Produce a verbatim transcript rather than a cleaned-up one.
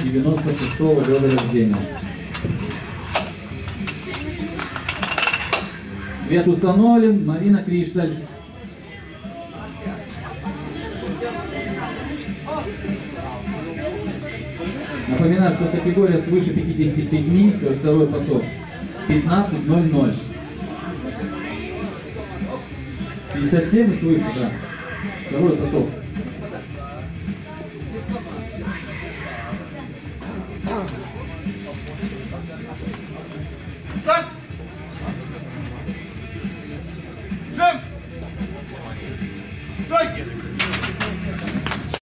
девяносто шестого года рождения. Вес установлен. Марина Кришталь. Напоминаю, что категория свыше пятидесяти семи, то есть второй поток, пятнадцать ноль ноль. пятьдесят семь и свыше, да. Второй поток.